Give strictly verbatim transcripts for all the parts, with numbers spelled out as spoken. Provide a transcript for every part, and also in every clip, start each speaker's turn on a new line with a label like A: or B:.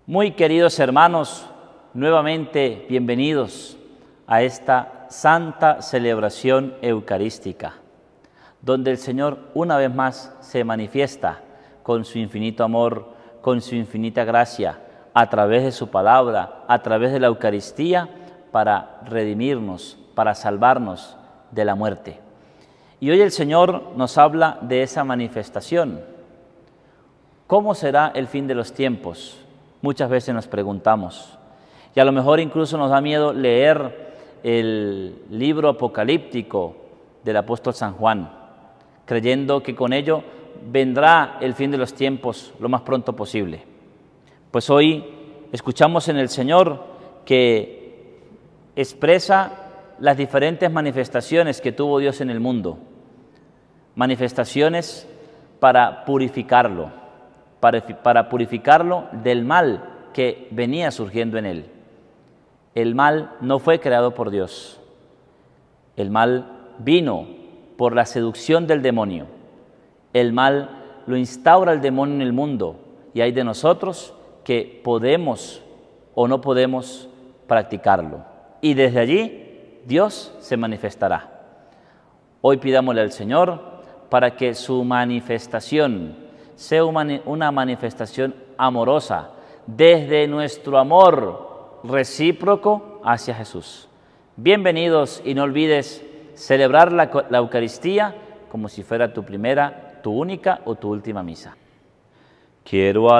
A: Muy queridos hermanos, nuevamente bienvenidos a esta santa celebración eucarística, donde el Señor una vez más se manifiesta con su infinito amor, con su infinita gracia, a través de su palabra, a través de la Eucaristía, para redimirnos, para salvarnos de la muerte. Y hoy el Señor nos habla de esa manifestación. ¿Cómo será el fin de los tiempos? Muchas veces nos preguntamos. Y a lo mejor incluso nos da miedo leer el libro apocalíptico del apóstol San Juan, creyendo que con ello vendrá el fin de los tiempos lo más pronto posible. Pues hoy escuchamos en el Señor que expresa las diferentes manifestaciones que tuvo Dios en el mundo, manifestaciones para purificarlo, para, para purificarlo del mal que venía surgiendo en él. El mal no fue creado por Dios, el mal vino por la seducción del demonio, el mal lo instaura el demonio en el mundo y hay de nosotros que podemos o no podemos practicarlo. Y desde allí Dios se manifestará. Hoy pidámosle al Señor para que su manifestación sea una manifestación amorosa desde nuestro amor recíproco hacia Jesús. Bienvenidos y no olvides celebrar la, la Eucaristía como si fuera tu primera, tu única o tu última misa. Quiero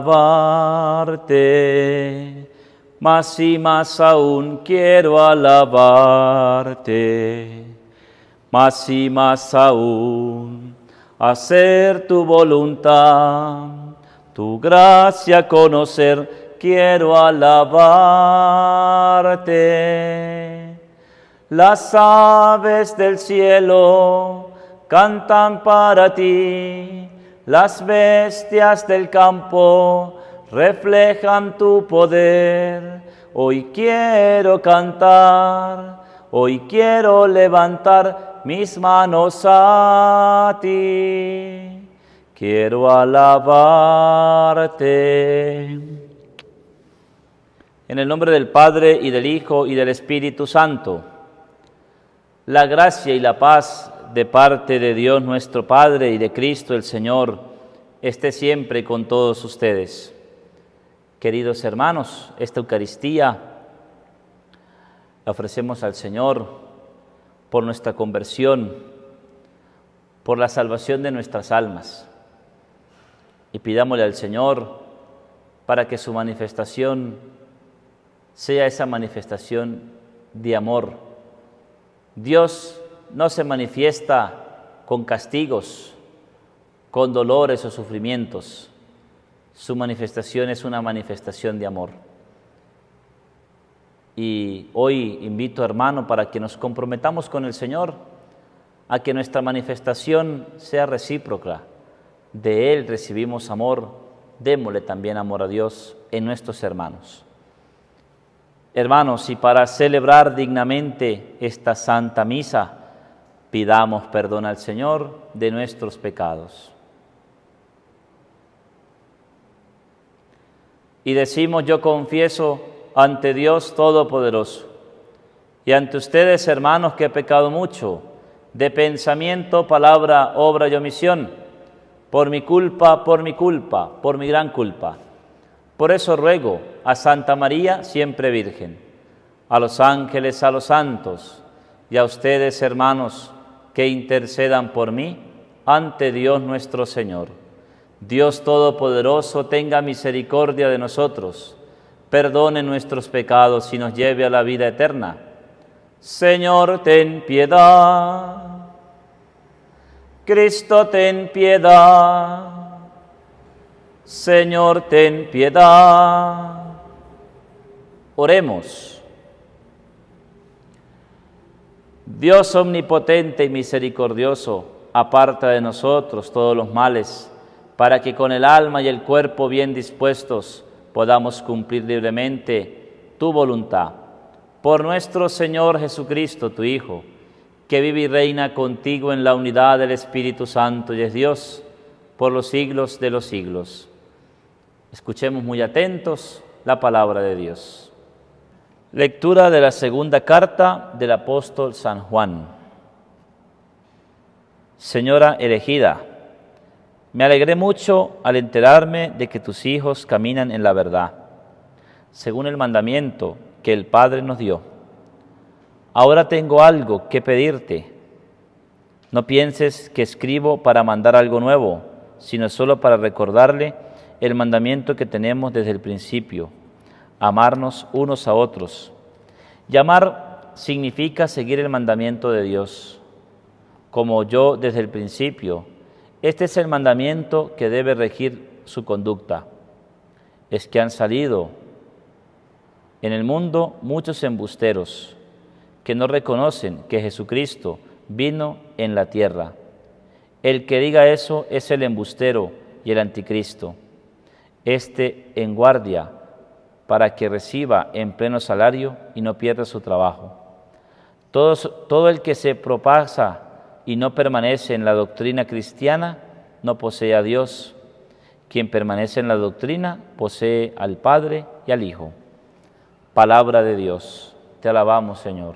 A: alabarte, más y más aún quiero alabarte, más y más aún hacer tu voluntad, tu gracia conocer, quiero alabarte. Las aves del cielo cantan para ti, las bestias del campo reflejan tu poder. Hoy quiero cantar, hoy quiero levantar mis manos a ti, quiero alabarte. En el nombre del Padre, y del Hijo, y del Espíritu Santo, la gracia y la paz de parte de Dios nuestro Padre y de Cristo el Señor esté siempre con todos ustedes. Queridos hermanos, esta Eucaristía la ofrecemos al Señor por nuestra conversión, por la salvación de nuestras almas. Y pidámosle al Señor para que su manifestación sea esa manifestación de amor. Dios no se manifiesta con castigos, con dolores o sufrimientos. Su manifestación es una manifestación de amor. Y hoy invito, hermano, para que nos comprometamos con el Señor a que nuestra manifestación sea recíproca. De Él recibimos amor, démosle también amor a Dios en nuestros hermanos. Hermanos, y para celebrar dignamente esta Santa Misa, pidamos perdón al Señor de nuestros pecados. Y decimos: yo confieso ante Dios Todopoderoso y ante ustedes, hermanos, que he pecado mucho, de pensamiento, palabra, obra y omisión, por mi culpa, por mi culpa, por mi gran culpa. Por eso ruego a Santa María, siempre Virgen, a los ángeles, a los santos, y a ustedes, hermanos, que intercedan por mí ante Dios nuestro Señor. Dios Todopoderoso tenga misericordia de nosotros, perdone nuestros pecados y nos lleve a la vida eterna. Señor, ten piedad. Cristo, ten piedad. Señor, ten piedad. Oremos. Dios omnipotente y misericordioso, aparta de nosotros todos los males, para que con el alma y el cuerpo bien dispuestos podamos cumplir libremente tu voluntad. Por nuestro Señor Jesucristo, tu Hijo, que vive y reina contigo en la unidad del Espíritu Santo y es Dios, por los siglos de los siglos. Escuchemos muy atentos la palabra de Dios. Lectura de la segunda carta del apóstol San Juan. Señora elegida, me alegré mucho al enterarme de que tus hijos caminan en la verdad, según el mandamiento que el Padre nos dio. Ahora tengo algo que pedirte. No pienses que escribo para mandar algo nuevo, sino solo para recordarle el mandamiento que tenemos desde el principio, amarnos unos a otros. Y amar significa seguir el mandamiento de Dios. Como yo desde el principio, este es el mandamiento que debe regir su conducta. Es que han salido en el mundo muchos embusteros que no reconocen que Jesucristo vino en la tierra. El que diga eso es el embustero y el anticristo. Este en guardia para que reciba en pleno salario y no pierda su trabajo. Todos, todo el que se propasa y no permanece en la doctrina cristiana no posee a Dios. Quien permanece en la doctrina posee al Padre y al Hijo. Palabra de Dios. Te alabamos, Señor.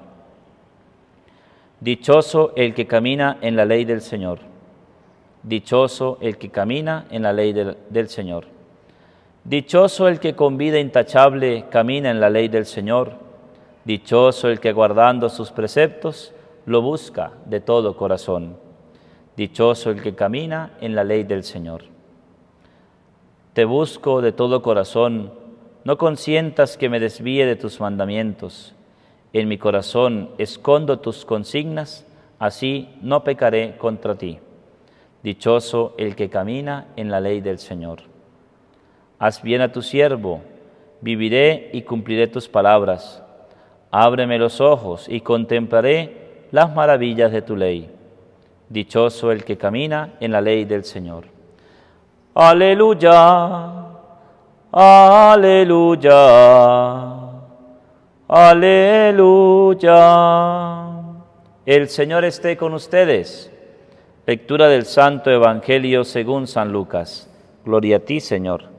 A: Dichoso el que camina en la ley del Señor. Dichoso el que camina en la ley del, del Señor. Dichoso el que con vida intachable camina en la ley del Señor. Dichoso el que guardando sus preceptos lo busca de todo corazón. Dichoso el que camina en la ley del Señor. Te busco de todo corazón, no consientas que me desvíe de tus mandamientos. En mi corazón escondo tus consignas, así no pecaré contra ti. Dichoso el que camina en la ley del Señor. Haz bien a tu siervo, viviré y cumpliré tus palabras. Ábreme los ojos y contemplaré las maravillas de tu ley. Dichoso el que camina en la ley del Señor. Aleluya, aleluya, aleluya. El Señor esté con ustedes. Lectura del Santo Evangelio según San Lucas. Gloria a ti, Señor.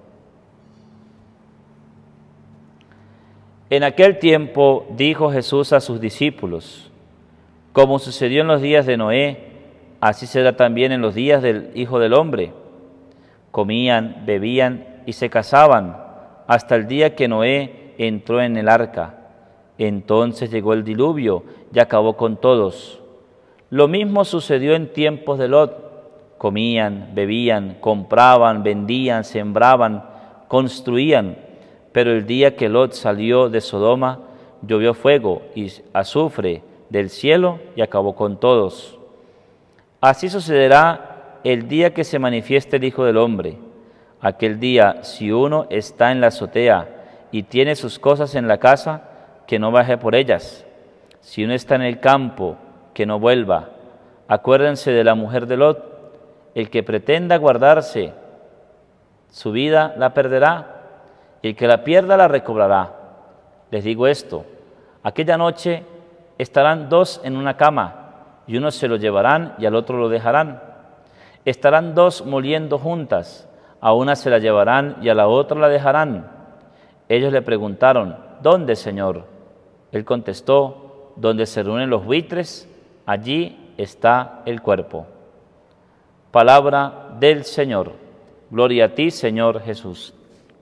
A: En aquel tiempo dijo Jesús a sus discípulos: como sucedió en los días de Noé, así será también en los días del Hijo del Hombre. Comían, bebían y se casaban hasta el día que Noé entró en el arca. Entonces llegó el diluvio y acabó con todos. Lo mismo sucedió en tiempos de Lot. Comían, bebían, compraban, vendían, sembraban, construían. Pero el día que Lot salió de Sodoma, llovió fuego y azufre del cielo y acabó con todos. Así sucederá el día que se manifieste el Hijo del Hombre. Aquel día, si uno está en la azotea y tiene sus cosas en la casa, que no baje por ellas. Si uno está en el campo, que no vuelva. Acuérdense de la mujer de Lot. El que pretenda guardarse su vida la perderá, y el que la pierda la recobrará. Les digo esto: aquella noche estarán dos en una cama, y uno se lo llevarán y al otro lo dejarán. Estarán dos moliendo juntas, a una se la llevarán y a la otra la dejarán. Ellos le preguntaron: ¿dónde, Señor? Él contestó: donde se reúnen los buitres, allí está el cuerpo. Palabra del Señor. Gloria a ti, Señor Jesús.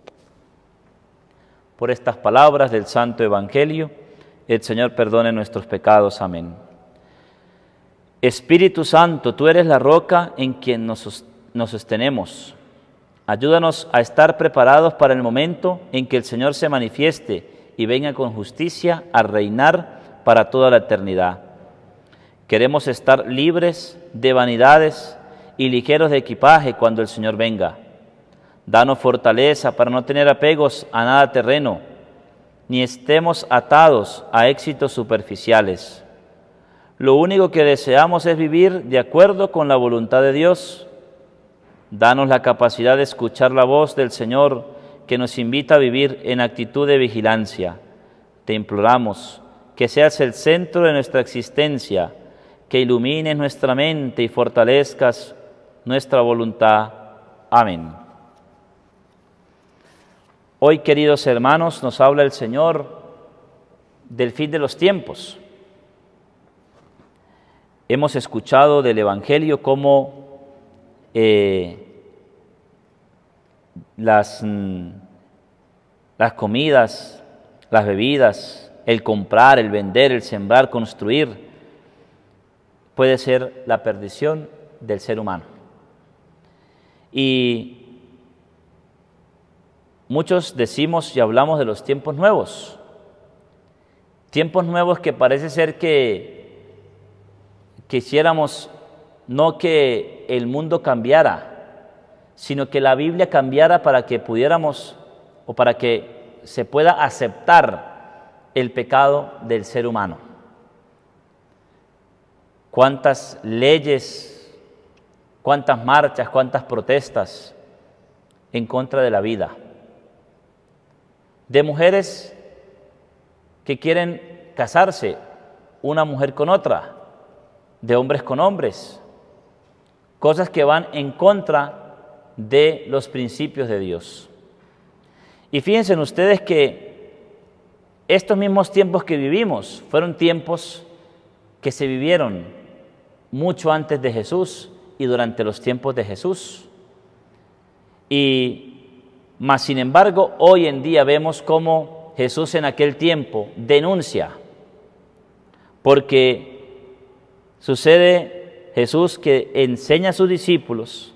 A: Por estas palabras del Santo Evangelio, el Señor perdone nuestros pecados. Amén. Espíritu Santo, tú eres la roca en quien nos, nos sostenemos. Ayúdanos a estar preparados para el momento en que el Señor se manifieste y venga con justicia a reinar para toda la eternidad. Queremos estar libres de vanidades y ligeros de equipaje cuando el Señor venga. Danos fortaleza para no tener apegos a nada terreno, ni estemos atados a éxitos superficiales. Lo único que deseamos es vivir de acuerdo con la voluntad de Dios. Danos la capacidad de escuchar la voz del Señor que nos invita a vivir en actitud de vigilancia. Te imploramos que seas el centro de nuestra existencia, que ilumines nuestra mente y fortalezcas nuestra voluntad. Amén. Hoy, queridos hermanos, nos habla el Señor del fin de los tiempos. Hemos escuchado del Evangelio cómo eh, las, mm, las comidas, las bebidas, el comprar, el vender, el sembrar, construir, puede ser la perdición del ser humano. Y muchos decimos y hablamos de los tiempos nuevos, tiempos nuevos que parece ser que quisiéramos no que el mundo cambiara, sino que la Biblia cambiara para que pudiéramos o para que se pueda aceptar el pecado del ser humano. Cuántas leyes, cuántas marchas, cuántas protestas en contra de la vida. De mujeres que quieren casarse, una mujer con otra, de hombres con hombres, cosas que van en contra de los principios de Dios. Y fíjense ustedes que estos mismos tiempos que vivimos fueron tiempos que se vivieron mucho antes de Jesús y durante los tiempos de Jesús. Y más sin embargo, hoy en día vemos cómo Jesús en aquel tiempo denuncia, porque sucede Jesús que enseña a sus discípulos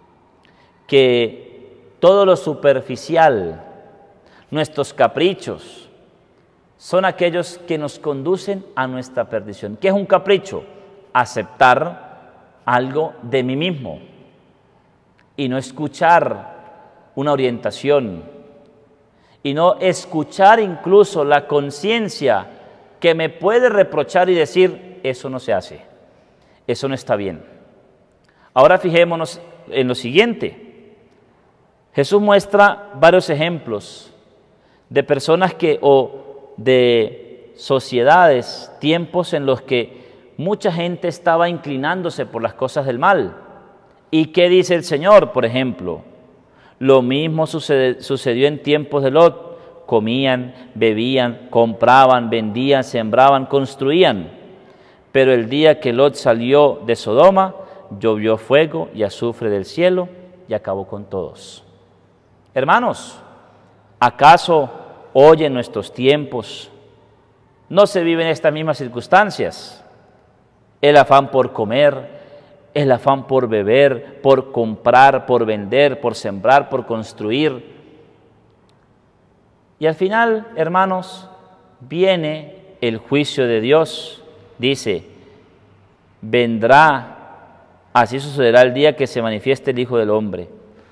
A: que todo lo superficial, nuestros caprichos, son aquellos que nos conducen a nuestra perdición. ¿Qué es un capricho? Aceptar algo de mí mismo y no escuchar una orientación y no escuchar incluso la conciencia que me puede reprochar y decir, eso no se hace, eso no está bien. Ahora fijémonos en lo siguiente. Jesús muestra varios ejemplos de personas que o de sociedades, tiempos en los que mucha gente estaba inclinándose por las cosas del mal. ¿Y qué dice el Señor, por ejemplo? Lo mismo sucede, sucedió en tiempos de Lot. Comían, bebían, compraban, vendían, sembraban, construían. Pero el día que Lot salió de Sodoma, llovió fuego y azufre del cielo y acabó con todos. Hermanos, ¿acaso hoy en nuestros tiempos no se viven estas mismas circunstancias? El afán por comer, el afán por beber, por comprar, por vender, por sembrar, por construir. Y al final, hermanos, viene el juicio de Dios. Dice, vendrá, así sucederá el día que se manifieste el Hijo del Hombre.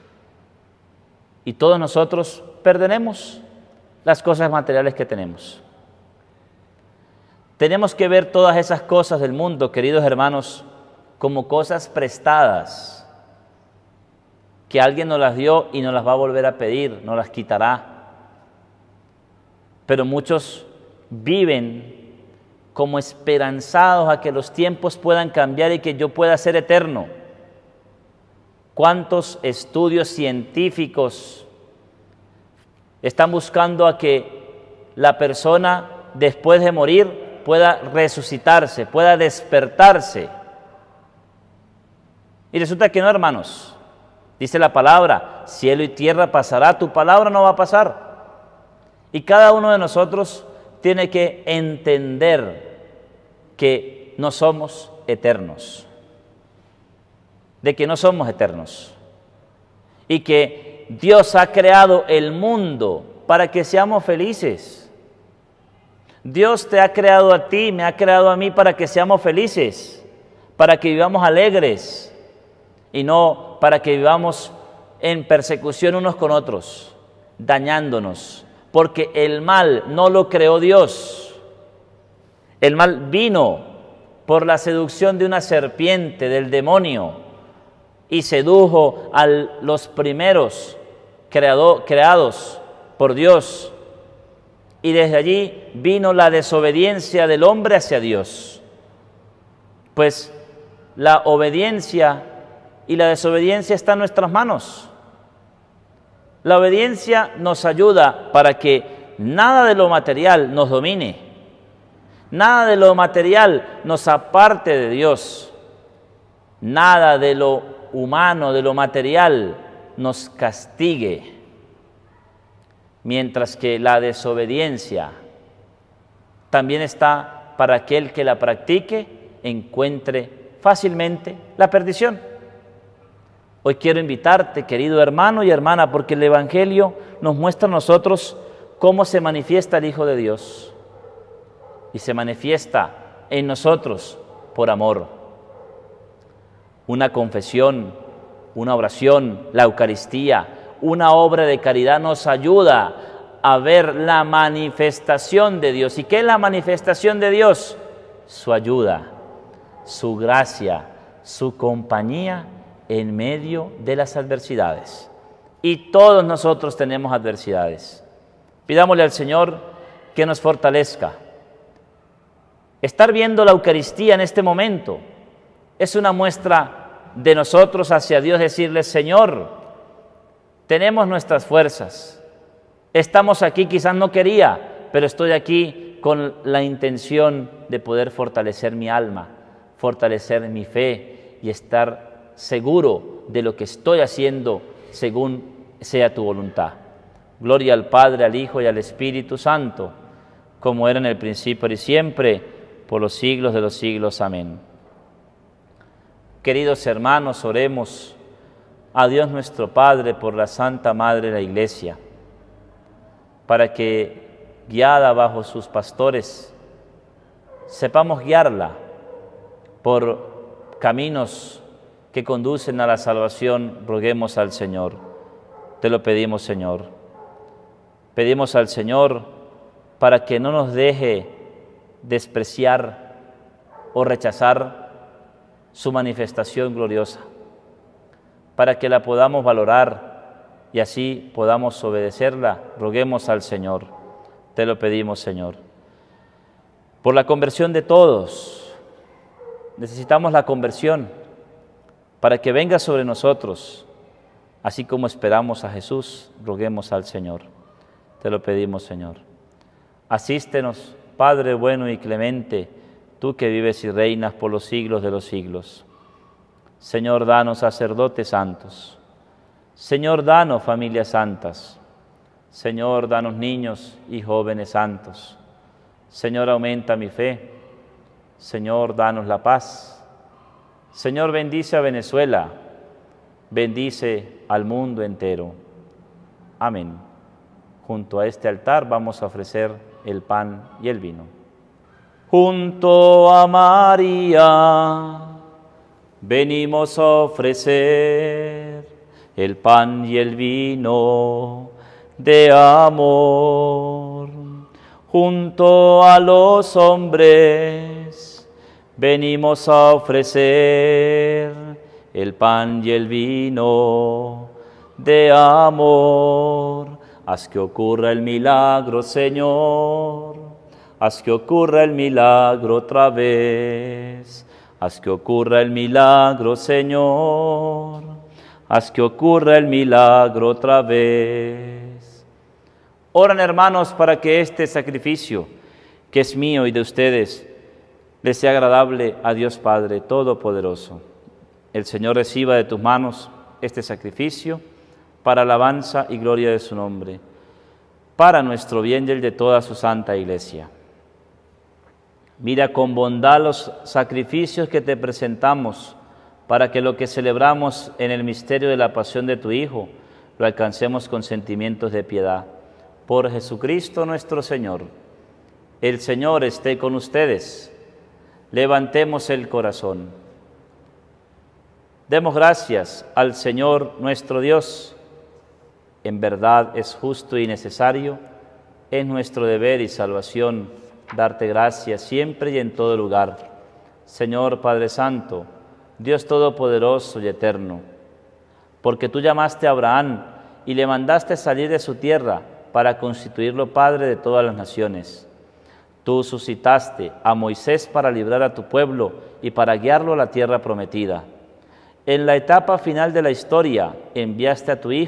A: Y todos nosotros perderemos las cosas materiales que tenemos. Tenemos que ver todas esas cosas del mundo, queridos hermanos, como cosas prestadas, que alguien nos las dio y nos las va a volver a pedir, nos las quitará. Pero muchos viven como esperanzados a que los tiempos puedan cambiar y que yo pueda ser eterno. ¿Cuántos estudios científicos están buscando a que la persona después de morir pueda resucitarse, pueda despertarse? Y resulta que no, hermanos. Dice la palabra, cielo y tierra pasará, tu palabra no va a pasar. Y cada uno de nosotros tiene que entender que no somos eternos, de que no somos eternos, y que Dios ha creado el mundo para que seamos felices. Dios te ha creado a ti, me ha creado a mí para que seamos felices, para que vivamos alegres y no para que vivamos en persecución unos con otros, dañándonos, porque el mal no lo creó Dios. El mal vino por la seducción de una serpiente, del demonio, y sedujo a los primeros creado, creados por Dios. Y desde allí vino la desobediencia del hombre hacia Dios. Pues la obediencia y la desobediencia está en nuestras manos. La obediencia nos ayuda para que nada de lo material nos domine, nada de lo material nos aparte de Dios, nada de lo humano, de lo material nos castigue, mientras que la desobediencia también está para aquel que la practique, encuentre fácilmente la perdición. Hoy quiero invitarte, querido hermano y hermana, porque el Evangelio nos muestra a nosotros cómo se manifiesta el Hijo de Dios. Y se manifiesta en nosotros por amor. Una confesión, una oración, la Eucaristía, una obra de caridad nos ayuda a ver la manifestación de Dios. ¿Y qué es la manifestación de Dios? Su ayuda, su gracia, su compañía en medio de las adversidades. Y todos nosotros tenemos adversidades. Pidámosle al Señor que nos fortalezca. Estar viendo la Eucaristía en este momento es una muestra de nosotros hacia Dios, decirle: Señor, tenemos nuestras fuerzas, estamos aquí, quizás no quería, pero estoy aquí con la intención de poder fortalecer mi alma, fortalecer mi fe y estar seguro de lo que estoy haciendo según sea tu voluntad. Gloria al Padre, al Hijo y al Espíritu Santo, como era en el principio y siempre, por los siglos de los siglos. Amén. Queridos hermanos, oremos a Dios nuestro Padre por la Santa Madre de la Iglesia, para que, guiada bajo sus pastores, sepamos guiarla por caminos que conducen a la salvación. Roguemos al Señor. Te lo pedimos, Señor. Pedimos al Señor para que no nos deje despreciar o rechazar su manifestación gloriosa, para que la podamos valorar y así podamos obedecerla. Roguemos al Señor. Te lo pedimos, Señor. Por la conversión de todos, necesitamos la conversión para que venga sobre nosotros, así como esperamos a Jesús. Roguemos al Señor. Te lo pedimos, Señor. Asístenos, Padre bueno y clemente, tú que vives y reinas por los siglos de los siglos. Señor, danos sacerdotes santos. Señor, danos familias santas. Señor, danos niños y jóvenes santos. Señor, aumenta mi fe. Señor, danos la paz. Señor, bendice a Venezuela. Bendice al mundo entero. Amén. Junto a este altar vamos a ofrecer el pan y el vino. Junto a María venimos a ofrecer el pan y el vino de amor. Junto a los hombres venimos a ofrecer el pan y el vino de amor. Haz que ocurra el milagro, Señor. Haz que ocurra el milagro otra vez. Haz que ocurra el milagro, Señor. Haz que ocurra el milagro otra vez. Oran, hermanos, para que este sacrificio, que es mío y de ustedes, les sea agradable a Dios Padre Todopoderoso. El Señor reciba de tus manos este sacrificio para alabanza y gloria de su nombre, para nuestro bien y el de toda su santa Iglesia. Mira con bondad los sacrificios que te presentamos, para que lo que celebramos en el misterio de la pasión de tu Hijo lo alcancemos con sentimientos de piedad. Por Jesucristo nuestro Señor. El Señor esté con ustedes. Levantemos el corazón. Demos gracias al Señor nuestro Dios. En verdad es justo y necesario, es nuestro deber y salvación darte gracias siempre y en todo lugar. Señor Padre Santo, Dios Todopoderoso y Eterno, porque tú llamaste a Abraham y le mandaste salir de su tierra para constituirlo Padre de todas las naciones. Tú suscitaste a Moisés para librar a tu pueblo y para guiarlo a la tierra prometida. En la etapa final de la historia enviaste a tu Hijo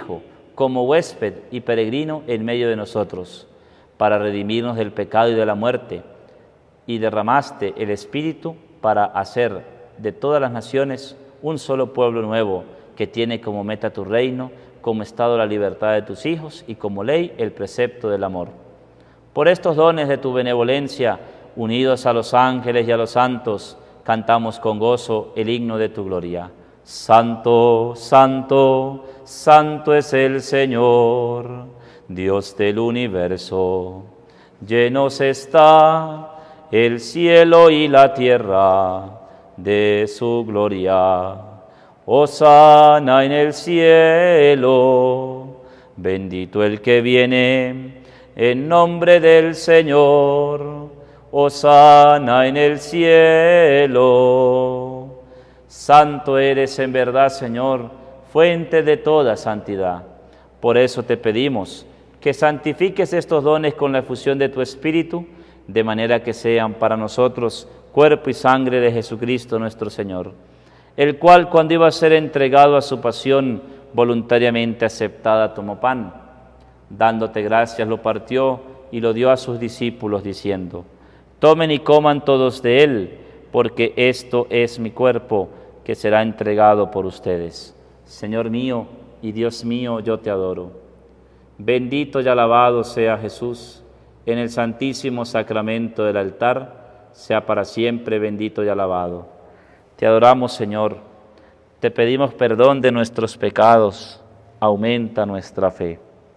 A: como huésped y peregrino en medio de nosotros, para redimirnos del pecado y de la muerte, y derramaste el Espíritu para hacer de todas las naciones un solo pueblo nuevo, que tiene como meta tu reino, como estado la libertad de tus hijos y como ley el precepto del amor. Por estos dones de tu benevolencia, unidos a los ángeles y a los santos, cantamos con gozo el himno de tu gloria. Santo, santo, santo es el Señor, Dios del universo. Llenos está el cielo y la tierra de su gloria. Hosana en el cielo, bendito el que viene en nombre del Señor. Hosana en el cielo. Santo eres en verdad, Señor, fuente de toda santidad. Por eso te pedimos que santifiques estos dones con la efusión de tu Espíritu, de manera que sean para nosotros cuerpo y sangre de Jesucristo nuestro Señor, el cual, cuando iba a ser entregado a su pasión voluntariamente aceptada, tomó pan, dándote gracias, lo partió y lo dio a sus discípulos, diciendo: tomen y coman todos de él, porque esto es mi cuerpo, que será entregado por ustedes. Señor mío y Dios mío, yo te adoro. Bendito y alabado sea Jesús en el santísimo sacramento del altar, sea para siempre bendito y alabado. Te adoramos, Señor, te pedimos perdón de nuestros pecados, aumenta nuestra fe.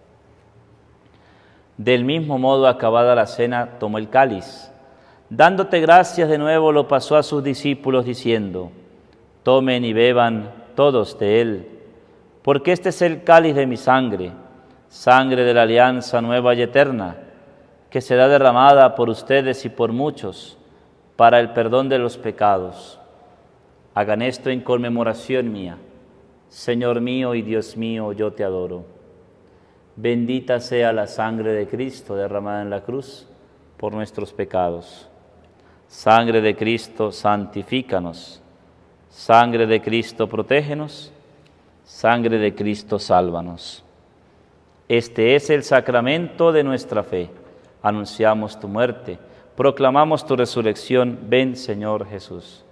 A: Del mismo modo, acabada la cena, tomó el cáliz. Dándote gracias de nuevo, lo pasó a sus discípulos, diciendo: tomen y beban todos de él, porque este es el cáliz de mi sangre, sangre de la alianza nueva y eterna, que será derramada por ustedes y por muchos para el perdón de los pecados. Hagan esto en conmemoración mía. Señor mío y Dios mío, yo te adoro. Bendita sea la sangre de Cristo derramada en la cruz por nuestros pecados. Sangre de Cristo, santifícanos. Sangre de Cristo, protégenos. Sangre de Cristo, sálvanos. Este es el sacramento de nuestra fe. Anunciamos tu muerte, proclamamos tu resurrección. Ven, Señor Jesús.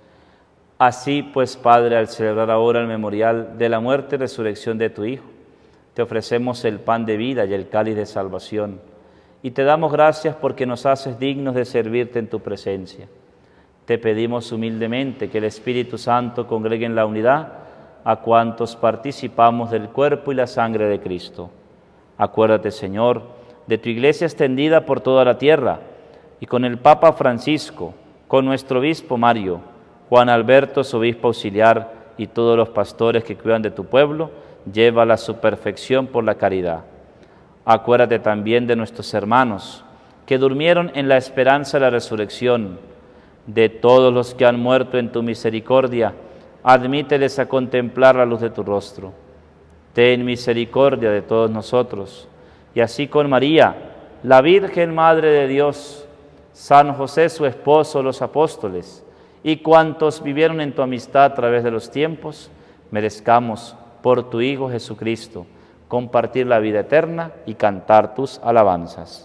A: Así pues, Padre, al celebrar ahora el memorial de la muerte y resurrección de tu Hijo, te ofrecemos el pan de vida y el cáliz de salvación, y te damos gracias porque nos haces dignos de servirte en tu presencia. Te pedimos humildemente que el Espíritu Santo congregue en la unidad a cuantos participamos del cuerpo y la sangre de Cristo. Acuérdate, Señor, de tu Iglesia extendida por toda la tierra, y con el Papa Francisco, con nuestro obispo Mario, Juan Alberto, su obispo auxiliar, y todos los pastores que cuidan de tu pueblo, llévala a su perfección por la caridad. Acuérdate también de nuestros hermanos que durmieron en la esperanza de la resurrección, de todos los que han muerto en tu misericordia, admíteles a contemplar la luz de tu rostro. Ten misericordia de todos nosotros, y así con María, la Virgen Madre de Dios, San José su esposo, los apóstoles, y cuantos vivieron en tu amistad a través de los tiempos, merezcamos por tu Hijo Jesucristo compartir la vida eterna y cantar tus alabanzas.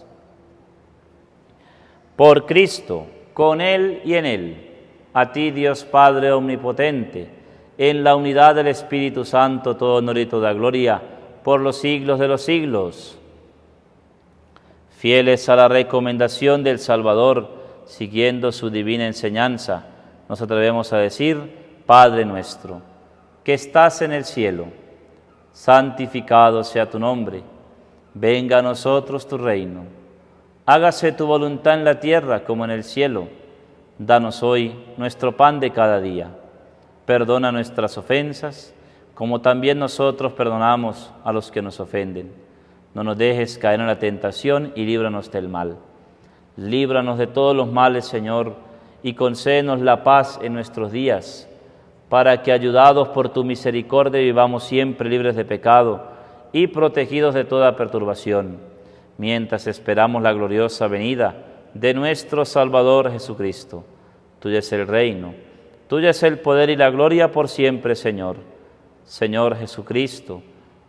A: Por Cristo, con Él y en Él, a ti, Dios Padre omnipotente, en la unidad del Espíritu Santo, todo honor y toda gloria, por los siglos de los siglos. Fieles a la recomendación del Salvador, siguiendo su divina enseñanza, nos atrevemos a decir: Padre nuestro, que estás en el cielo, santificado sea tu nombre. Venga a nosotros tu reino. Hágase tu voluntad en la tierra como en el cielo. Danos hoy nuestro pan de cada día. Perdona nuestras ofensas, como también nosotros perdonamos a los que nos ofenden. No nos dejes caer en la tentación y líbranos del mal. Líbranos de todos los males, Señor, y concédenos la paz en nuestros días, para que, ayudados por tu misericordia, vivamos siempre libres de pecado y protegidos de toda perturbación, mientras esperamos la gloriosa venida de nuestro Salvador Jesucristo. Tuyo es el reino, tuyo es el poder y la gloria por siempre, Señor. Señor Jesucristo,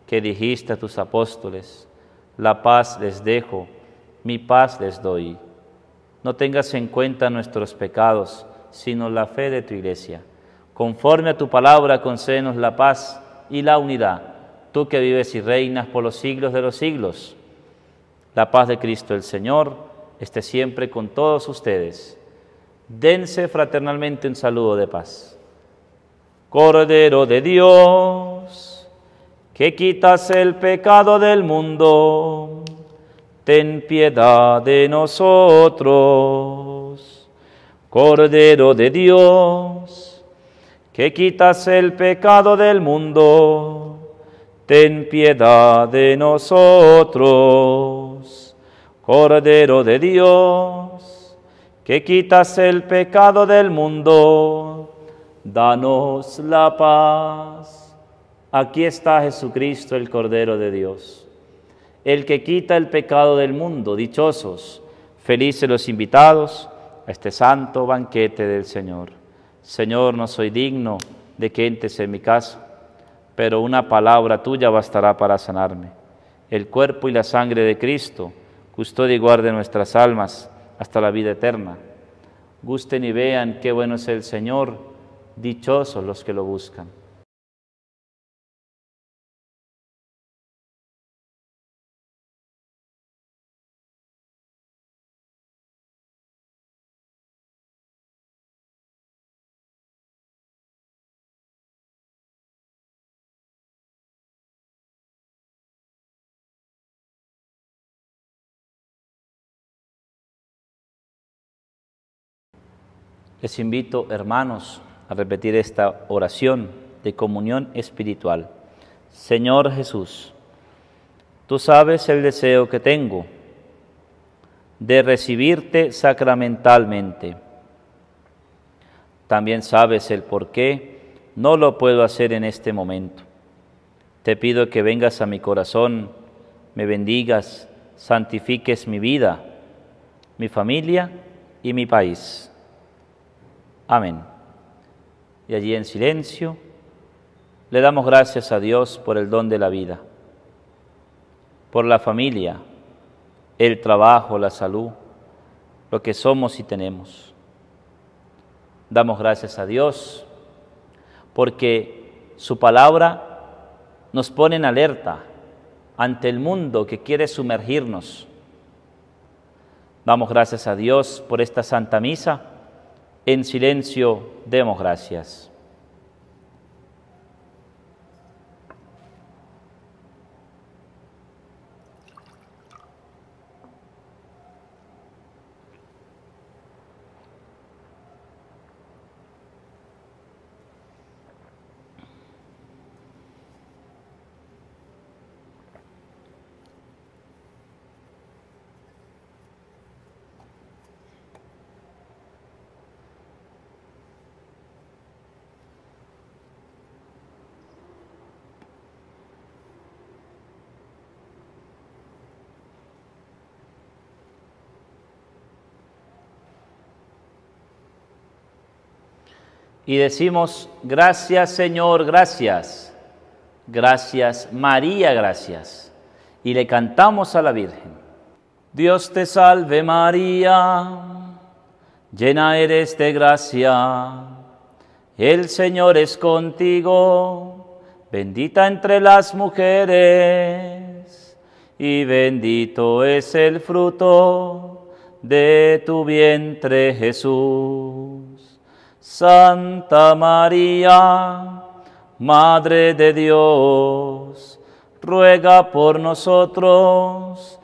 A: que dijiste a tus apóstoles: la paz les dejo, mi paz les doy. No tengas en cuenta nuestros pecados, sino la fe de tu Iglesia. Conforme a tu palabra, concédenos la paz y la unidad, tú que vives y reinas por los siglos de los siglos. La paz de Cristo el Señor esté siempre con todos ustedes. Dense fraternalmente un saludo de paz. Cordero de Dios, que quitas el pecado del mundo, ten piedad de nosotros. Cordero de Dios, que quitas el pecado del mundo, ten piedad de nosotros. Cordero de Dios, que quitas el pecado del mundo, danos la paz. Aquí está Jesucristo, el Cordero de Dios, el que quita el pecado del mundo. Dichosos, felices los invitados a este santo banquete del Señor. Señor, no soy digno de que entres en mi casa, pero una palabra tuya bastará para sanarme. El cuerpo y la sangre de Cristo custodia y guarde nuestras almas hasta la vida eterna. Gusten y vean qué bueno es el Señor, dichosos los que lo buscan. Les invito, hermanos, a repetir esta oración de comunión espiritual. Señor Jesús, tú sabes el deseo que tengo de recibirte sacramentalmente. También sabes el por qué no lo puedo hacer en este momento. Te pido que vengas a mi corazón, me bendigas, santifiques mi vida, mi familia y mi país. Amén. Y allí en silencio le damos gracias a Dios por el don de la vida, por la familia, el trabajo, la salud, lo que somos y tenemos. Damos gracias a Dios porque su palabra nos pone en alerta ante el mundo que quiere sumergirnos. Damos gracias a Dios por esta Santa Misa. En silencio demos gracias. Y decimos: gracias Señor, gracias. Gracias María, gracias. Y le cantamos a la Virgen. Dios te salve María, llena eres de gracia, el Señor es contigo, bendita entre las mujeres, y bendito es el fruto de tu vientre Jesús. Santa María, Madre de Dios, ruega por nosotros,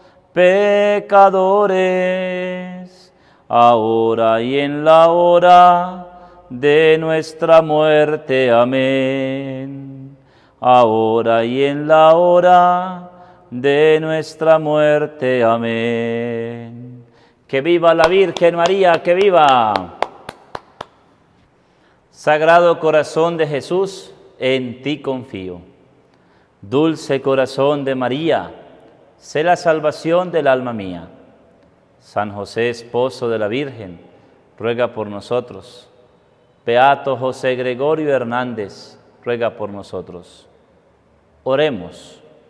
A: pecadores, ahora y en la hora de nuestra muerte. Amén. Ahora y en la hora de nuestra muerte. Amén. Que viva la Virgen María, que viva. Sagrado Corazón de Jesús, en ti confío. Dulce Corazón de María, sé la salvación del alma mía. San José, esposo de la Virgen, ruega por nosotros. Beato José Gregorio Hernández, ruega por nosotros. Oremos.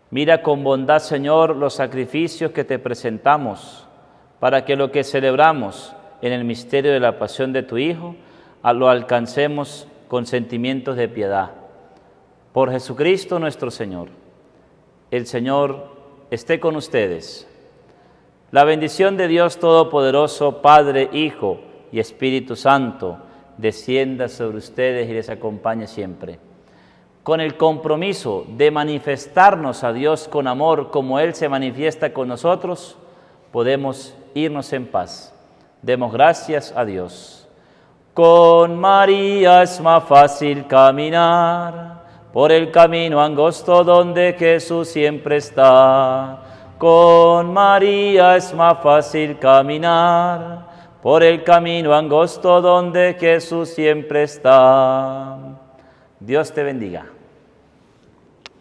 A: Mira con bondad, Señor, los sacrificios que te presentamos, para que lo que celebramos en el misterio de la pasión de tu Hijo, lo alcancemos con sentimientos de piedad. Por Jesucristo nuestro Señor. El Señor esté con ustedes. La bendición de Dios Todopoderoso, Padre, Hijo y Espíritu Santo, descienda sobre ustedes y les acompañe siempre. Con el compromiso de manifestarnos a Dios con amor como Él se manifiesta con nosotros, podemos irnos en paz. Demos gracias a Dios. Con María es más fácil caminar por el camino angosto donde Jesús siempre está. Con María es más fácil caminar por el camino angosto donde Jesús siempre está. Dios te bendiga.